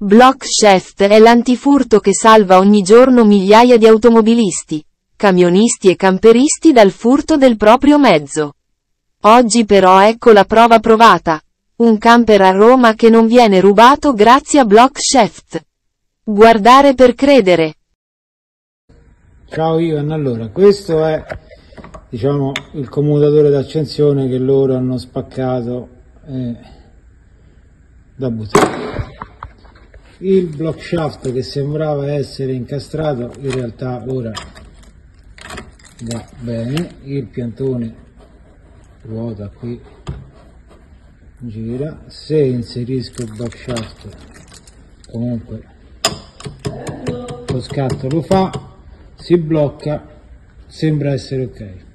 Blockshaft è l'antifurto che salva ogni giorno migliaia di automobilisti, camionisti e camperisti dal furto del proprio mezzo. Oggi però ecco la prova provata. Un camper a Roma che non viene rubato grazie a Blockshaft. Guardare per credere. Ciao Ivan, allora questo è il commutatore d'accensione che loro hanno spaccato da buttare. Il blockshaft che sembrava essere incastrato in realtà ora va bene, il piantone ruota qui, gira. Se inserisco il blockshaft comunque lo scatto lo fa, si blocca, sembra essere ok.